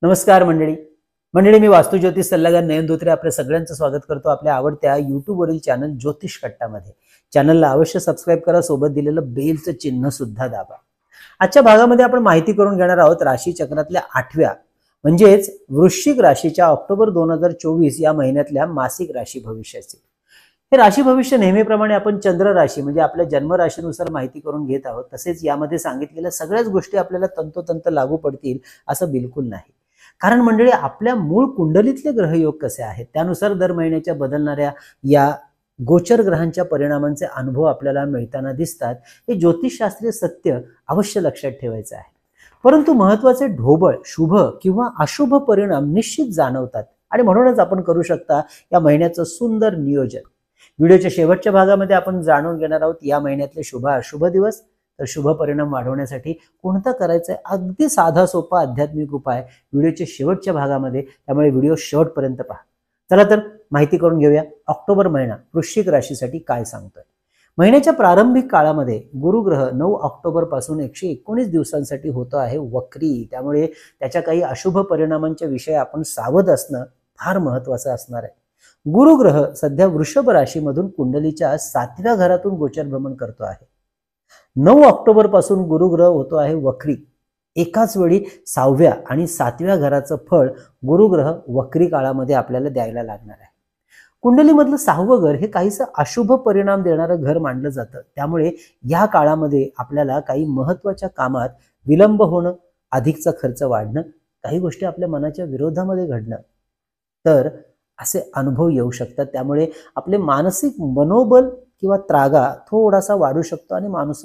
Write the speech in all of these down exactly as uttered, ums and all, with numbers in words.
नमस्कार मंडळी मंडळी मी वास्तू ज्योतिष सल्लागार नयन धोत्रे आपल्या सगळ्यांचं स्वागत करतो आपल्या आवडत्या यूट्यूब वरील चॅनल ज्योतिष कट्टामध्ये। चॅनलला अवश्य सबस्क्राइब करा, सोबत दिलेलं बेलचं चिन्ह सुद्धा दाबा। आजच्या भागामध्ये आपण माहिती करून घेणार आहोत राशी चक्रातल्या आठव्या म्हणजेच वृश्चिक राशीच्या ऑक्टोबर दोन हजार चोवीस या महिन्यातल्या मासिक राशी भविष्याचे। हे राशी भविष्य नेहमीप्रमाणे आपण चंद्र राशी म्हणजे आपल्या जन्म राशीनुसार माहिती करून घेत आहोत। तसेच यामध्ये सांगितलेल्या सगळ्याच गोष्टी आपल्याला तंतोतंत लागू पडतील असं बिलकुल नाही, कारण मंडळी आपल्या मूळ कुंडलीतले ग्रहयोग कसे आहेत त्यानुसार दर महिन्याच्या बदलणाऱ्या या गोचर ग्रहांच्या परिणामांचे अनुभव आपल्याला मिळताना दिसतात। हे ज्योतिषशास्त्रीय सत्य अवश्य लक्षात ठेवायचं आहे, परंतु महत्त्वाचे ढोबळ शुभ किंवा अशुभ परिणाम निश्चित जाणवतात आणि म्हणूनच आपण करू शकता या महिन्याचं सुंदर नियोजन। व्हिडिओच्या शेवटच्या भागामध्ये आपण जाणून घेणार आहोत या महिन्यातले शुभ अशुभ दिवस, तर शुभ परिणाम वाढवण्यासाठी कोणता करायचा आहे अगदी साधा सोपा आध्यात्मिक उपाय व्हिडिओच्या शेवटच्या भागामध्ये, त्यामुळे व्हिडिओ शेवटपर्यंत पहा। चला तर माहिती करून घेऊया ऑक्टोबर महिना वृश्चिक राशीसाठी काय सांगतोय। महिन्याच्या प्रारंभिक काळामध्ये गुरुग्रह नऊ ऑक्टोबर पासून एकशे एकोणीस दिवसांसाठी होतो आहे वक्री, त्यामुळे त्याच्या काही अशुभ परिणामांच्या विषयी आपण सावध असणं फार महत्त्वाचं असणार आहे। गुरुग्रह सध्या वृषभ राशीमधून कुंडलीच्या सातव्या घरातून गोचर भ्रमण करतो आहे। नऊ ऑक्टोबर पासून गुरुग्रह होतो आहे वक्री। एकाच वेळी सहाव्या आणि सातव्या घराचं फळ गुरुग्रह वक्री काळामध्ये आपल्याला द्यायला लागणार आहे। कुंडलीमधलं सहावं घर हे काहीसं अशुभ परिणाम देणारं घर मानलं जातं, त्यामुळे या काळामध्ये आपल्याला काही महत्त्वाच्या कामात विलंब होणं, अधिकचा खर्च वाढणं, काही गोष्टी आपल्या मनाच्या विरोधामध्ये घडणं, तर असे अनुभव येऊ शकतात। त्यामुळे आपले मानसिक मनोबल किंवा त्रागा थोडासा वाढू शकतो आणि माणूस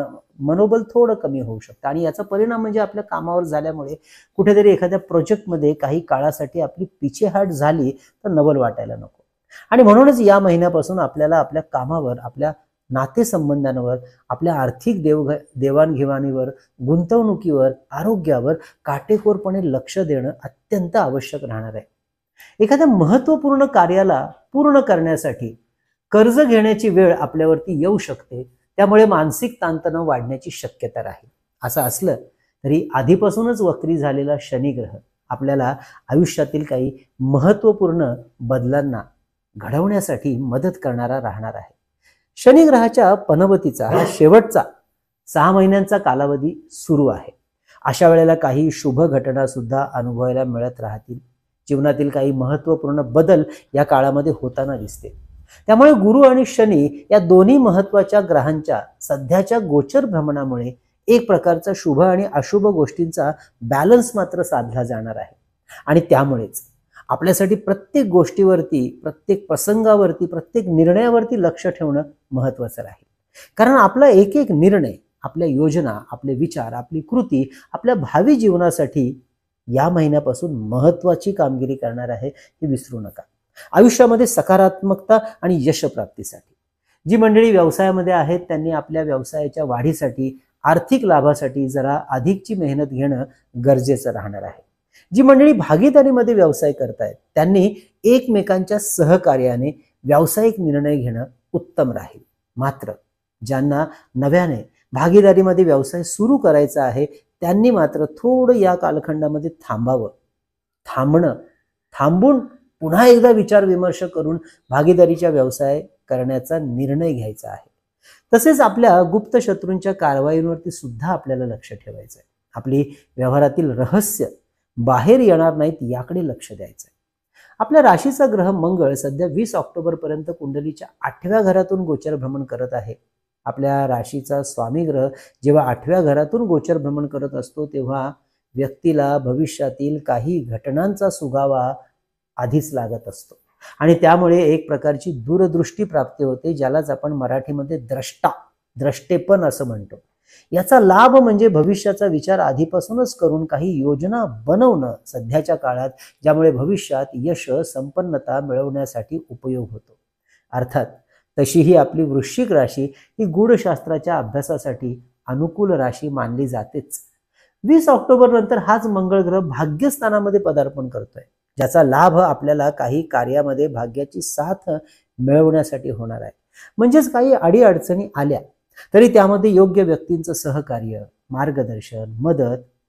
मनोबल थोडं कमी होऊ शकतं आणि याचा परिणाम म्हणजे आपल्या कामावर झाल्यामुळे कुठेतरी एखाद्या प्रोजेक्टमध्ये काही काळासाठी आपली पिछेहाट झाली तर नवल वाटायला नको। आणि म्हणूनच या महिन्यापासून आपल्याला आपल्या कामावर, आपल्या नातेसंबंधांवर, आपल्या आर्थिक देव देवाणघेवाणीवर, गुंतवणुकीवर, आरोग्यावर काटेकोरपणे लक्ष देणं अत्यंत आवश्यक राहणार आहे। एखाद्या महत्त्वपूर्ण कार्याला पूर्ण करण्यासाठी कर्ज घेण्याची वेळ आपल्यावरती येऊ शकते, त्यामुळे मानसिक ताणतणाव वाढण्याची शक्यता राहील। असं असलं तरी आधीपासूनच वक्री झालेला शनी ग्रह आपल्याला आयुष्यातील काही महत्त्वपूर्ण बदलांना घडवण्यासाठी मदत करणारा राहणार आहे। शनी ग्रहाच्या पनवतीचा हा शेवटचा सहा महिन्यांचा कालावधी सुरू आहे। अशा वेळेला काही शुभ घटना सुद्धा अनुभवायला मिळत राहतील। जीवनातील काही महत्त्वपूर्ण बदल या काळामध्ये होताना दिसते। त्यामुळे गुरु आणि शनी या दोन्ही महत्त्वाच्या ग्रहांच्या सध्याच्या गोचर भ्रमणामुळे एक प्रकारचा शुभ आणि अशुभ गोष्टींचा बॅलन्स मात्र साधला जाणार आहे आणि त्यामुळेच आपल्यासाठी प्रत्येक गोष्टीवरती, प्रत्येक प्रसंगावरती, प्रत्येक निर्णयावरती लक्ष ठेवणं महत्त्वाचं राहील, कारण आपला एक एक निर्णय, आपल्या योजना, आपले विचार, आपली कृती आपल्या भावी जीवनासाठी या महिन्यापासून महत्त्वाची कामगिरी करणार आहे, हे विसरू नका। आयुष्यामध्ये सकारात्मकता आणि यश प्राप्तीसाठी जी मंडळी व्यवसायामध्ये आहेत त्यांनी आपल्या व्यवसायाच्या वाढीसाठी, आर्थिक लाभासाठी जरा अधिकची मेहनत घेणं गरजेचं राहणार आहे। जी मंडळी भागीदारीमध्ये व्यवसाय करतायत त्यांनी एकमेकांच्या सहकार्याने व्यावसायिक निर्णय घेणं उत्तम राहील। मात्र ज्यांना नव्याने भागीदारीमध्ये व्यवसाय सुरू करायचा आहे त्यांनी मात्र थोडं या कालखंडामध्ये थांबावं। थांबणं थांबून पुन्हा एकदा विचार विमर्श करून भागीदारीच्या व्यवसाय करण्याचा निर्णय घ्यायचा आहे। तसेच आपल्या गुप्त शत्रूंच्या कारवाईंवरती सुद्धा आपल्याला लक्ष ठेवायचं आहे। आपली व्यवहारातील रहस्य बाहेर येणार नाहीत याकडे लक्ष द्यायचं आहे। आपल्या राशीचा ग्रह मंगळ सध्या वीस ऑक्टोबर पर्यंत कुंडलीच्या आठव्या घरातून गोचर भ्रमण करत आहे। आपल्या राशीचा स्वामी ग्रह जेव्हा आठव्या घरातून गोचर भ्रमण करत असतो तेव्हा व्यक्तीला भविष्यातील काही घटनांचा सुगावा आधीच लागत असतो आणि त्यामुळे एक प्रकारची दूरदृष्टी प्राप्ती होते, ज्यालाच आपण मराठीमध्ये द्रष्टा द्रष्टेपण असं म्हणतो। याचा लाभ म्हणजे भविष्याचा विचार आधीपासूनच करून काही योजना बनवणं सध्याच्या काळात, ज्यामुळे भविष्यात यश, संपन्नता मिळवण्यासाठी उपयोग होतो। अर्थात तशीही आपली वृश्चिक राशी ही गूढशास्त्राच्या अभ्यासासाठी अनुकूल राशी मानली जातेच। वीस ऑक्टोबर नंतर हाच मंगळ ग्रह भाग्यस्थानामध्ये पदार्पण करतोय, ज्याचा लाभ आपल्याला काही कार्यामध्ये भाग्याची साथ मिळवण्यासाठी होणार आहे। म्हणजेच काही अडीअडचणी आल्या तरी त्यामध्ये योग्य व्यक्तींचं सहकार्य, मार्गदर्शन, मदत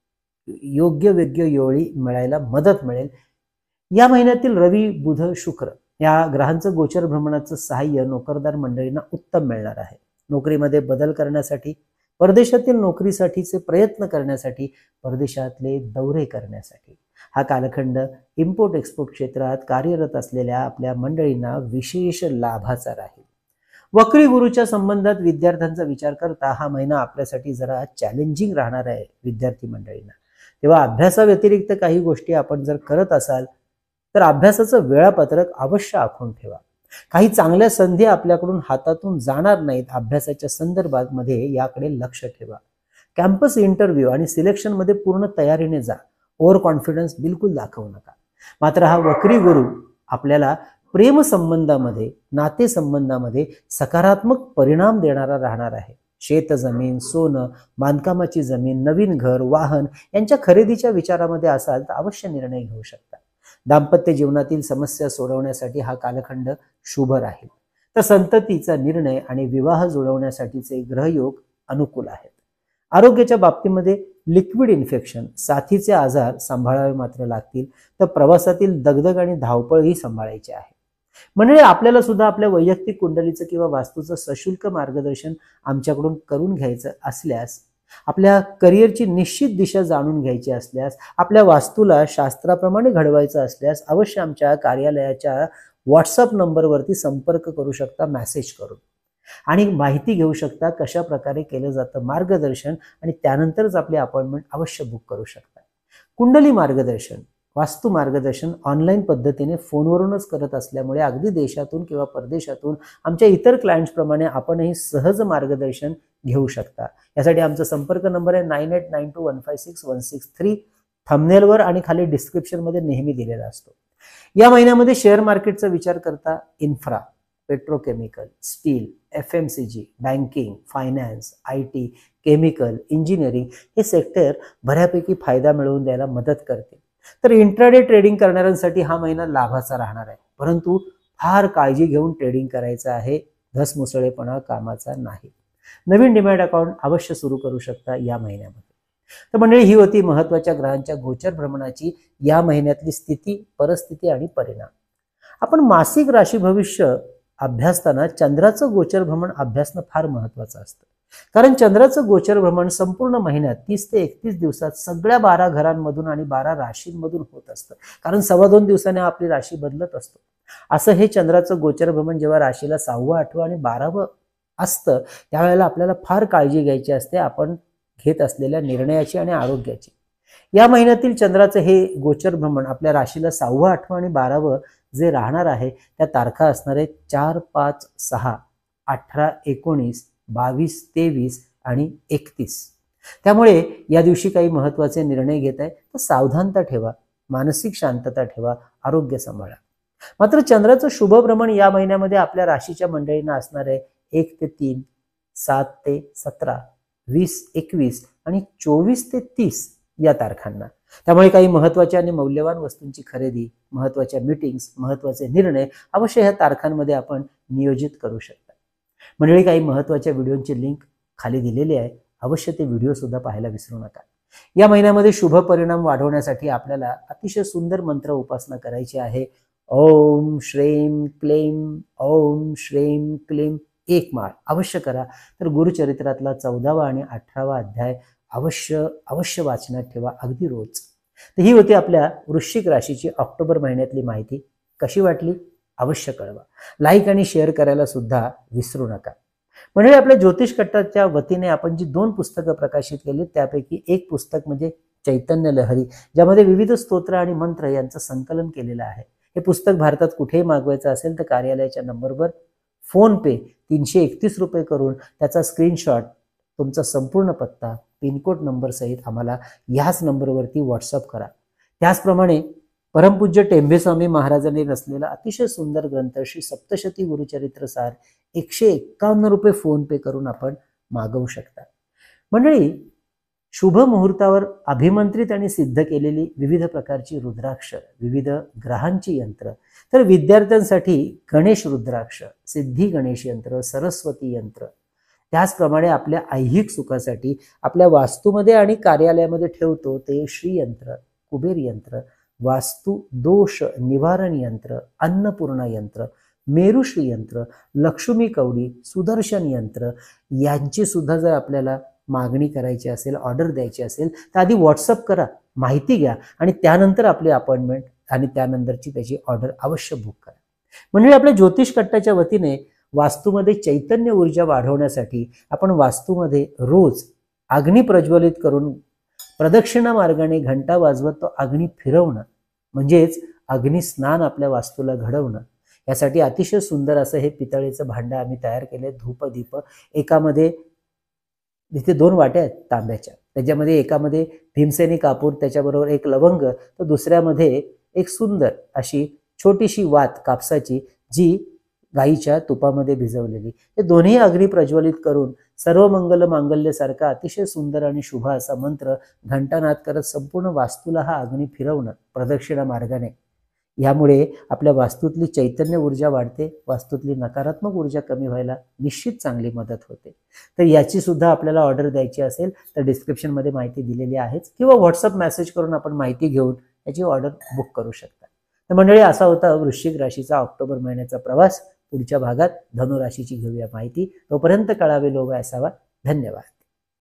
योग्य वेग्य योळी मिळायला मदत मिळेल. या महिन्यातील रवी, बुध, शुक्र या ग्रहांचं गोचर भ्रमणाचं सहाय्य नोकरदार मंडळींना उत्तम मिळणार आहे. नोकरीमध्ये बदल करण्यासाठी, परदेशातील नोकरीसाठीचे प्रयत्न करण्यासाठी, परदेशातले दौरे करण्यासाठी हा कालखंड इम्पोर्ट एक्सपोर्ट क्षेत्रात कार्यरत असलेल्या आपल्या मंडळींना विशेष लाभाचा राहील. वक्री गुरुच्या संबंधात विद्यार्थ्यांचा विचार करता हा महिना आपल्यासाठी जरा चॅलेंजिंग राहणार आहे विद्यार्थी मंडळींना. तेव्हा अभ्यासाव्यतिरिक्त काही गोष्टी आपण जर करत असाल तर अभ्यासाचं वेळापत्रक अवश्य आखून ठेवा. काही चांगल्या संधी आपल्याकडून हातातून जाणार नाहीत अभ्यासाच्या संदर्भात मध्ये याकडे लक्ष ठेवा. कॅम्पस इंटरव्ह्यू आणि सिलेक्शन मध्ये पूर्ण तयारीने जा. ओव्हर कॉन्फिडन्स बिलकुल दाखवू नका. मात्र हा वक्री गुरु आपल्याला प्रेम संबंधामध्ये, नाते संबंधामध्ये सकारात्मक परिणाम देणारा राहणार आहे. शेत जमीन, सोनं, बांधकामाची जमीन, नवीन घर, वाहन यांच्या खरेदीच्या विचारामध्ये असाल तर अवश्य निर्णय घेऊ शकता. दाम्पत्य जीवनातील समस्या सोडवण्यासाठी हा कालखंड शुभ राहील. तर संततीचा निर्णय आणि विवाह जुळवण्यासाठीचे ग्रहयोग अनुकूल आहेत. आरोग्याच्या बाबतीमध्ये लिक्विड इन्फेक्शन, साथीचे आजार सांभाळावे मात्र लागतील. तर प्रवासातील दगदग आणि धावपळ ही सांभाळायची आहे. म्हणजे आपल्याला सुद्धा आपल्या वैयक्तिक कुंडलीचं किंवा वास्तूचं सशुल्क मार्गदर्शन आमच्याकडून करून घ्यायचं असल्यास, आपल्या करिअरची निश्चित दिशा जाणून घ्यायची असल्यास, आपल्या वास्तूला शास्त्राप्रमाणे घडवायचं असल्यास अवश्य आमच्या कार्यालयाच्या व्हॉट्सअप नंबरवरती संपर्क करू शकता मेसेज करून, आणि माहिती घेऊ शकता कशा प्रकारे केलं जातं मार्गदर्शन, आणि त्यानंतरच आपली अपॉइंटमेंट अवश्य बुक करू शकता. कुंडली मार्गदर्शन, वास्तू मार्गदर्शन ऑनलाईन पद्धतीने फोनवरूनच करत असल्यामुळे अगदी देशातून किंवा परदेशातून आमच्या इतर क्लायंट्सप्रमाणे आपणही सहज मार्गदर्शन घेऊ शकता. यासाठी आमचा संपर्क नंबर आहे nine eight nine two one five six one six three. थंबनेलवर आणि खाली डिस्क्रिप्शनमध्ये नेहमी दिलेला असतो. या महिन्यामध्ये शेअर मार्केटचा विचार करता infra, petrochemical, steel, F M C G, banking, finance, I T, chemical, engineering हे सेक्टर बऱ्यापैकी फायदा मिळवून द्यायला मदत करते. तर इंट्राडे ट्रेडिंग करणाऱ्यांसाठी हा महिना लाभाचा राहणार आहे. परंतु फार काळजी घेऊन ट्रेडिंग करायचं आहे. धसमुसळेपणा कामाचा नाही. नवीन डिमॅट अकाउंट अवश्य सुरू करू शकता या महिन्यामध्ये. तर मंडळी, ही होती महत्वाच्या ग्रहांच्या गोचर भ्रमणाची या महिन्यातली स्थिती, परिस्थिती आणि परिणाम. आपण मासिक राशी भविष्य अभ्यासताना चंद्राचं गोचर भ्रमण अभ्यासणं फार महत्वाचं असतं. कारण चंद्राचं गोचर भ्रमण संपूर्ण महिन्यात तीस ते एकतीस दिवसात सगळ्या बारा घरांमधून आणि बारा राशींमधून होत असतं. कारण सव्वा दोन दिवसाने आपली राशी बदलत असतो. असं हे चंद्राचं गोचर भ्रमण जेव्हा राशीला सहावं, आठवं आणि बारावं असतं त्यावेळेला आपल्याला फार काळजी घ्यायची असते आपण घेत असलेल्या निर्णयाची आणि आरोग्याची. या महिन्यातील चंद्राचं हे गोचर भ्रमण आपल्या राशीला सहावं, आठवं आणि बारावं जे राहणार आहे त्या तारखा असणार आहेत चार, पाच, सहा, अठरा, एकोणीस, बावीस, तेवीस आणि एकतीस. त्यामुळे या दिवशी काही महत्वाचे निर्णय घेत आहे तर सावधानता ठेवा, मानसिक शांतता ठेवा, आरोग्य सांभाळा. मात्र चंद्राचं शुभ भ्रमण या महिन्यामध्ये आपल्या राशीच्या मंडळींना असणार आहे एक ते तीन, सात ते सतरा, वीस, एकवीस आणि चोवीस ते तीस या तारखांना. त्यामुळे काही महत्वाच्या आणि मौल्यवान वस्तूंची खरेदी, महत्वाच्या मीटिंग्स, महत्वाचे निर्णय अवश्य ह्या तारखांमध्ये आपण नियोजित करू शकता. मंडळी, काही महत्वाच्या व्हिडिओची लिंक खाली दिलेली आहे. अवश्य ते व्हिडिओ सुद्धा पाहायला विसरू नका. या महिन्यामध्ये शुभ परिणाम वाढवण्यासाठी आपल्याला अतिशय सुंदर मंत्र उपासना करायची आहे. ओम श्रेम क्लेम, ओम श्रेम क्लेम एक माळ अवश्य करा. तर गुरुचरित्रातला चौदावा आणि अठरावा अध्याय अवश्य अवश्य वाचनात ठेवा अगदी रोज. तर ही होती आपल्या वृश्चिक राशीची ऑक्टोबर महिन्यातली माहिती. कशी वाटली अवश्य कळवा. लाईक आणि शेअर करायला सुद्धा विसरू नका. म्हणजे आपल्या ज्योतिष कट्टाच्या वतीने आपण जी दोन पुस्तकं प्रकाशित केली त्यापैकी एक पुस्तक म्हणजे चैतन्य लहरी, ज्यामध्ये विविध स्तोत्र आणि मंत्र यांचं संकलन केलेलं आहे. हे पुस्तक भारतात कुठेही मागवायचं असेल तर कार्यालयाच्या नंबरवर फोन पे तीनशे एकतीस रुपये करून त्याचा स्क्रीनशॉट, तुमचा संपूर्ण पत्ता, पिनकोड नंबर सहित आम्हाला याच नंबरवरती व्हॉट्सअप करा. त्याचप्रमाणे परमपूज्य टेंभेस्वामी महाराजांनी रचलेला अतिशय सुंदर ग्रंथ श्री सप्तशती गुरुचरित्र सार एकशे एक्कावन्न रुपये फोन पे करून आपण मागवू शकता. मंडळी, शुभ मुहूर्तावर अभिमंत्रित आणि सिद्ध केलेली विविध प्रकारची रुद्राक्ष, विविध ग्रहांची यंत्र, तर विद्यार्थ्यांसाठी गणेश रुद्राक्ष, सिद्धी गणेश यंत्र, सरस्वती यंत्र, त्याचप्रमाणे आपल्या ऐहिक सुखासाठी आपल्या वास्तूमध्ये आणि कार्यालयामध्ये ठेवतो ते श्रीयंत्र, कुबेर यंत्र, वास्तू दोष निवारण यंत्र, अन्नपूर्णा यंत्र, मेरुश्री यंत्र, लक्ष्मी कवडी, सुदर्शन यंत्र यांची सुद्धा जर आपल्याला मागणी करायची असेल, ऑर्डर द्यायची असेल तर आधी व्हॉट्सअप करा, माहिती घ्या आणि त्यानंतर आपली अपॉइंटमेंट आणि त्यानंतरची त्याची ऑर्डर अवश्य बुक करा. म्हणजे आपल्या ज्योतिष कट्टाच्या वतीने वास्तूमध्ये चैतन्य ऊर्जा वाढवण्यासाठी आपण वास्तूमध्ये रोज अग्नी प्रज्वलित करून प्रदक्षिणा मार्गाने घंटा वाजवत तो अग्नी फिरवणं म्हणजेच अग्निस्नान आपल्या वास्तूला घडवणं. यासाठी अतिशय सुंदर असं हे पितळेचं भांडं आम्ही तयार केले. धूप दीप एकामध्ये, तिथे दोन वाट्या आहेत तांब्याच्या, त्याच्यामध्ये एकामध्ये भीमसेनी कापूर, त्याच्याबरोबर एक लवंग, तर दुसऱ्यामध्ये एक सुंदर अशी छोटीशी वात कापसाची जी गाईच्या तुपामध्ये भिजवलेली. हे दोन्ही अग्नी प्रज्वलित करून सर्व मंगल मांगल्यसारखा अतिशय सुंदर आणि शुभ असा मंत्र घंटानाद करत संपूर्ण वास्तूला हा अग्नी फिरवणं प्रदक्षिणा मार्गाने. यामुळे आपल्या वास्तूतली चैतन्य ऊर्जा वाढते, वास्तूतली नकारात्मक ऊर्जा कमी व्हायला निश्चित चांगली मदत होते. तर याची सुद्धा आपल्याला ऑर्डर द्यायची असेल तर डिस्क्रिप्शनमध्ये माहिती दिलेली आहेच, किंवा व्हॉट्सअप मेसेज करून आपण माहिती घेऊन याची ऑर्डर बुक करू शकता. तर मंडळी, असा होता वृश्चिक राशीचा ऑक्टोबर महिन्याचा प्रवास. पुढच्या भागात धनुराशीची घेऊया माहिती. तोपर्यंत कळावे लोभ असावा. धन्यवाद.